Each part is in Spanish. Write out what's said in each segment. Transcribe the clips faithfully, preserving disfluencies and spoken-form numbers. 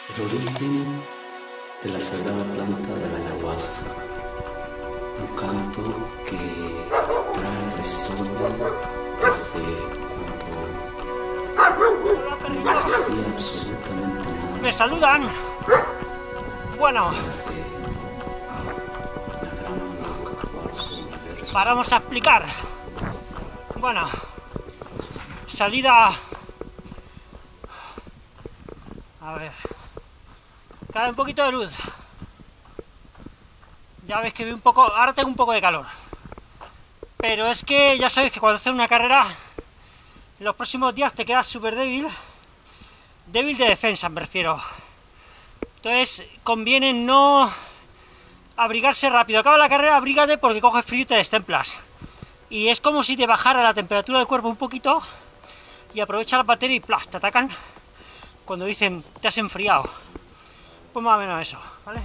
El origen de la sagrada planta de la ayahuasca, un canto que trae la historia desde cuando no existía absolutamente nada. ¡Me saludan! Bueno, paramos a explicar. Bueno, salida... A ver... Cae un poquito de luz. Ya veis que vi un poco... Ahora tengo un poco de calor. Pero es que ya sabéis que cuando haces una carrera, en los próximos días te quedas súper débil. Débil de defensa, me refiero. Entonces, conviene no abrigarse rápido. Acaba la carrera, abrígate porque coges frío y te destemplas. Y es como si te bajara la temperatura del cuerpo un poquito y aprovecha la batería y ¡plas! Te atacan cuando dicen te has enfriado. Pues más o menos eso, ¿vale?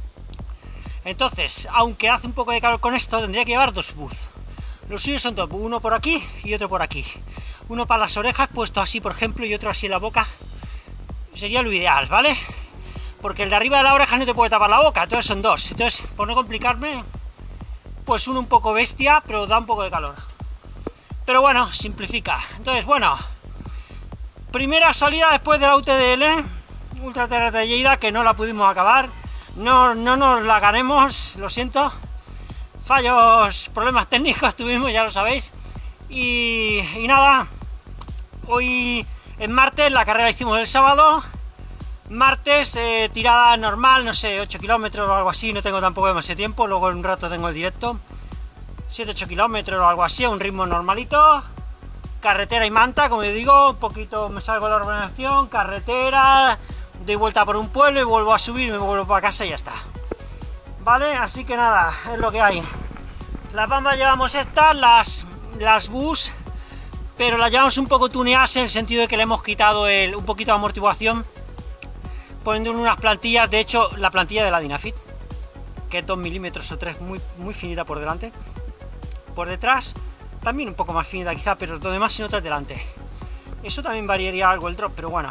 Entonces, aunque hace un poco de calor con esto, tendría que llevar dos buzz. Los suyos son dos, uno por aquí y otro por aquí. Uno para las orejas, puesto así, por ejemplo, y otro así en la boca. Sería lo ideal, ¿vale? Porque el de arriba de la oreja no te puede tapar la boca, entonces son dos. Entonces, por no complicarme, pues uno un poco bestia, pero da un poco de calor. Pero bueno, simplifica. Entonces, bueno, primera salida después de la U T D L, Ultra Terra de Lleida, que no la pudimos acabar. No, no nos la ganemos, lo siento. Fallos, problemas técnicos tuvimos, ya lo sabéis. Y, y nada, hoy es martes, la carrera la hicimos el sábado. Martes, eh, tirada normal, no sé, ocho kilómetros o algo así, no tengo tampoco demasiado tiempo, luego en un rato tengo el directo. siete ocho kilómetros o algo así, a un ritmo normalito. Carretera y manta, como yo digo, un poquito me salgo de la urbanización, carretera, doy vuelta por un pueblo y vuelvo a subir, me vuelvo para casa y ya está. Vale, así que nada, es lo que hay. Las bambas llevamos estas, las, las bus, pero las llevamos un poco tuneadas en el sentido de que le hemos quitado el, un poquito de amortiguación, poniendo unas plantillas, de hecho la plantilla de la Dynafit, que es dos milímetros o tres, muy, muy finita por delante. Por detrás también un poco más finita quizá, pero lo demás se nota delante. Eso también variaría algo el drop, pero bueno.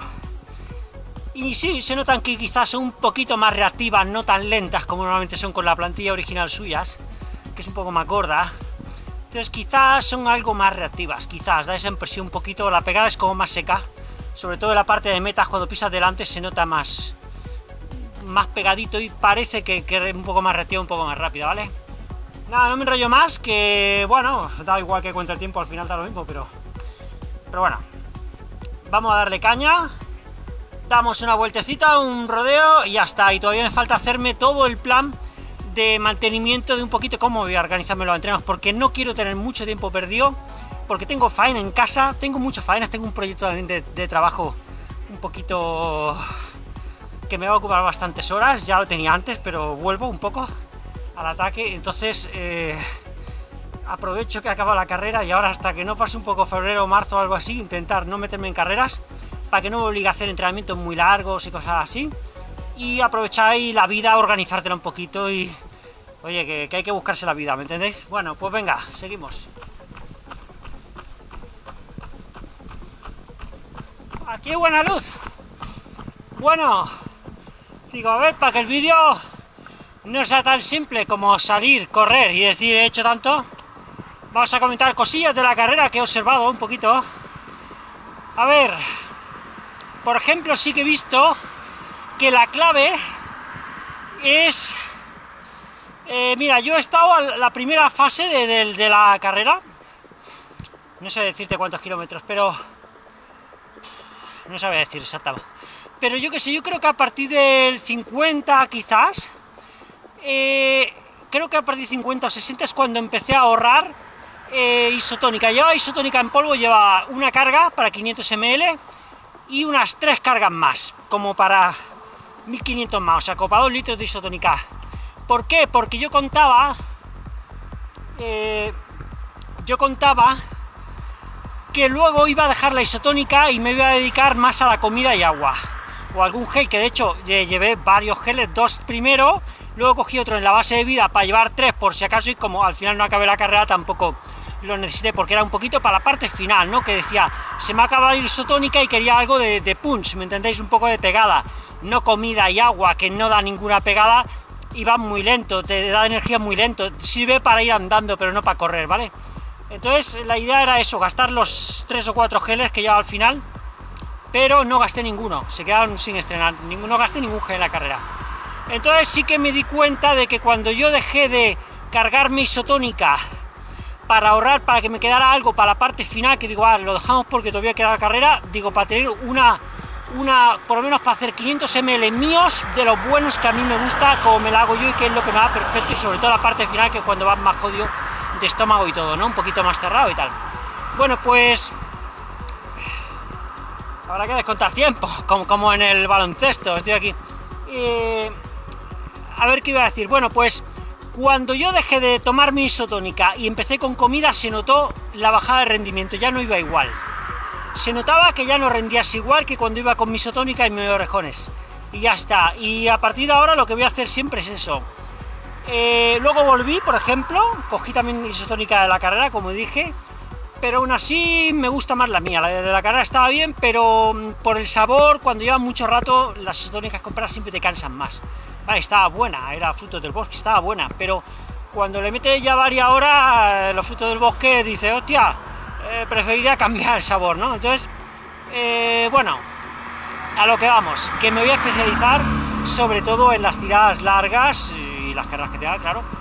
Y sí, se notan que quizás son un poquito más reactivas, no tan lentas como normalmente son con la plantilla original suyas, que es un poco más gorda. Entonces quizás son algo más reactivas, quizás, da esa impresión un poquito, la pegada es como más seca. Sobre todo en la parte de metas, cuando pisas delante se nota más, más pegadito y parece que, que es un poco más reactivo, un poco más rápida, ¿vale? Nada, no me enrollo más, que bueno, da igual que cuente el tiempo, al final da lo mismo, pero, pero bueno, vamos a darle caña, damos una vueltecita, un rodeo y ya está. Y todavía me falta hacerme todo el plan de mantenimiento de un poquito cómo voy a organizarme los entrenos, porque no quiero tener mucho tiempo perdido, porque tengo faena en casa, tengo muchas faenas, tengo un proyecto también de, de trabajo un poquito que me va a ocupar bastantes horas, ya lo tenía antes, pero vuelvo un poco al ataque. Entonces eh, aprovecho que acaba la carrera y ahora, hasta que no pase un poco febrero o marzo o algo así, intentar no meterme en carreras para que no me obligue a hacer entrenamientos muy largos y cosas así, y aprovechar ahí la vida, organizártela un poquito y oye, que, que hay que buscarse la vida, ¿me entendéis? Bueno, pues venga, seguimos. Aquí buena luz. Bueno, digo, a ver, para que el vídeo no sea tan simple como salir, correr y decir he hecho tanto, vamos a comentar cosillas de la carrera que he observado un poquito. A ver, por ejemplo, sí que he visto que la clave es... Eh, mira, yo he estado en la primera fase de, de, de la carrera, no sé decirte cuántos kilómetros, pero... no sabía decir exactamente, pero yo que sé, yo creo que a partir del cincuenta quizás, eh, creo que a partir de cincuenta o sesenta es cuando empecé a ahorrar eh, isotónica. Lleva isotónica en polvo, lleva una carga para quinientos mililitros y unas tres cargas más, como para mil quinientos más, o sea, como para dos litros de isotónica. ¿Por qué? Porque yo contaba, eh, yo contaba que luego iba a dejar la isotónica y me iba a dedicar más a la comida y agua, o algún gel, que de hecho llevé varios geles, dos primero, luego cogí otro en la base de vida para llevar tres por si acaso, y como al final no acabé la carrera tampoco lo necesité porque era un poquito para la parte final, ¿no? Que decía, se me acaba la isotónica y quería algo de, de punch, ¿me entendéis? Un poco de pegada, no comida y agua, que no da ninguna pegada y va muy lento, te da energía muy lento, sirve para ir andando, pero no para correr, ¿vale? Entonces la idea era eso, gastar los tres o cuatro geles que llevaba al final, pero no gasté ninguno, se quedaron sin estrenar, no gasté ningún gel en la carrera. Entonces sí que me di cuenta de que cuando yo dejé de cargar mi isotónica para ahorrar, para que me quedara algo para la parte final, que digo, ah, lo dejamos porque todavía queda la carrera, digo, para tener una, una por lo menos para hacer quinientos mililitros míos, de los buenos que a mí me gusta, como me la hago yo y que es lo que me va perfecto, y sobre todo la parte final, que cuando va más jodido de estómago y todo, ¿no? Un poquito más cerrado y tal. Bueno, pues habrá que descontar tiempo, como, como en el baloncesto, estoy aquí. Eh, a ver qué iba a decir. Bueno, pues cuando yo dejé de tomar mi isotónica y empecé con comida, se notó la bajada de rendimiento, ya no iba igual. Se notaba que ya no rendías igual que cuando iba con mi isotónica y mis orejones. Y ya está. Y a partir de ahora lo que voy a hacer siempre es eso. Eh, luego volví, por ejemplo, cogí también isotónica de la carrera, como dije, pero aún así me gusta más la mía. La de la carrera estaba bien, pero por el sabor, cuando llevas mucho rato, las isotónicas compradas siempre te cansan más. Vale, estaba buena, era frutos del bosque, estaba buena, pero cuando le metes ya varias horas, los frutos del bosque, dices, hostia, eh, preferiría cambiar el sabor, ¿no? Entonces, eh, bueno, a lo que vamos, que me voy a especializar sobre todo en las tiradas largas, y las carreras que te da, claro,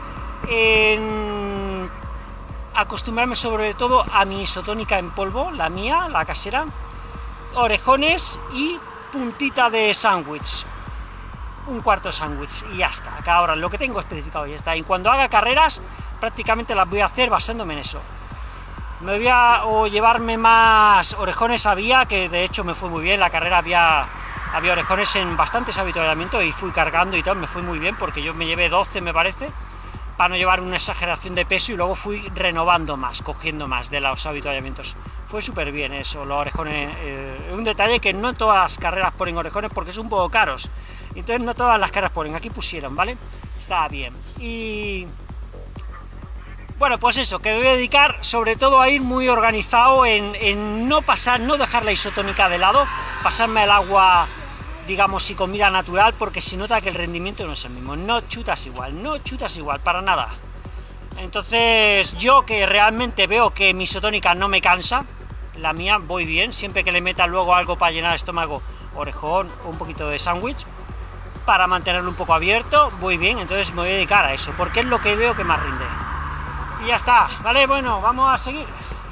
en acostumbrarme sobre todo a mi isotónica en polvo, la mía, la casera, orejones y puntita de sándwich, un cuarto de sándwich y ya está. Acá ahora lo que tengo especificado ya está. Y cuando haga carreras prácticamente las voy a hacer basándome en eso. Me voy a o llevarme más orejones, había, que de hecho me fue muy bien, la carrera había había orejones en bastantes avituallamientos y fui cargando y tal, me fue muy bien porque yo me llevé doce, me parece, para no llevar una exageración de peso, y luego fui renovando más, cogiendo más de los avituallamientos. Fue súper bien eso, los orejones. Eh, un detalle que no todas las carreras ponen orejones porque son un poco caros, entonces no todas las carreras ponen, aquí pusieron, ¿vale? Estaba bien. Y bueno, pues eso, que me voy a dedicar sobre todo a ir muy organizado en, en no pasar, no dejar la isotónica de lado, pasarme el agua, digamos, y comida natural, porque se nota que el rendimiento no es el mismo, no chutas igual, no chutas igual, para nada. Entonces, yo que realmente veo que mi isotónica no me cansa, la mía voy bien, siempre que le meta luego algo para llenar el estómago, orejón o un poquito de sándwich, para mantenerlo un poco abierto, voy bien, entonces me voy a dedicar a eso, porque es lo que veo que más rinde. Y ya está, ¿vale? Bueno, vamos a seguir.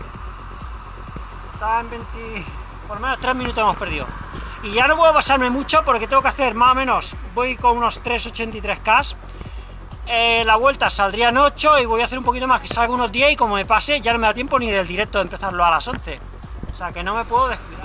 Está en veinte... por lo menos tres minutos hemos perdido. Y ya no puedo pasarme mucho porque tengo que hacer más o menos, voy con unos tres ochenta y tres K, eh, la vuelta saldría en ocho y voy a hacer un poquito más, que salga unos diez, y como me pase ya no me da tiempo ni del directo de empezarlo a las once, o sea que no me puedo descuidar.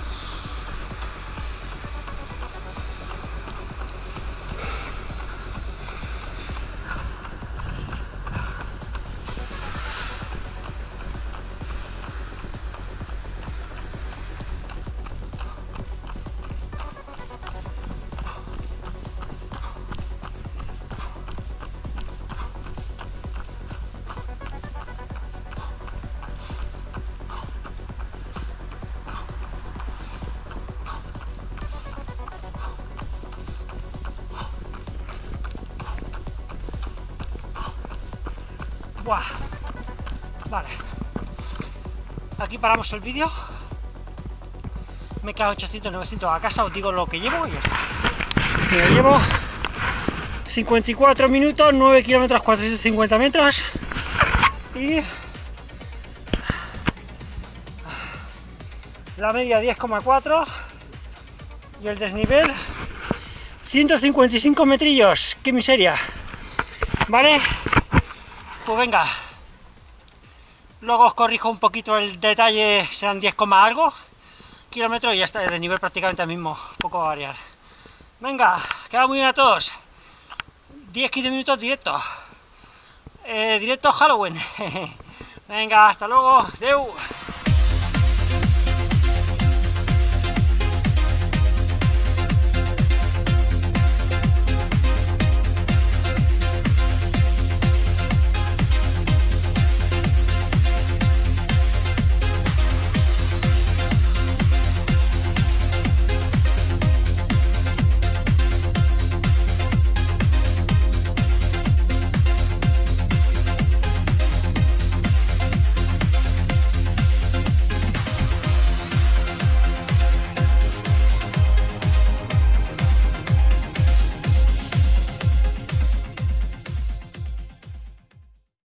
Buah. Vale, aquí paramos el vídeo. Me quedan ochocientos, novecientos a casa, os digo lo que llevo y ya está. Mira, llevo cincuenta y cuatro minutos, nueve kilómetros, cuatrocientos cincuenta metros, y la media diez coma cuatro y el desnivel ciento cincuenta y cinco metrillos. ¡Qué miseria! Vale, pues venga, luego os corrijo un poquito el detalle, serán diez, algo kilómetros y ya está, de nivel prácticamente el mismo, poco va a variar. Venga, que va muy bien a todos. diez a quince minutos directo, eh, directo Halloween. Venga, hasta luego, adeu.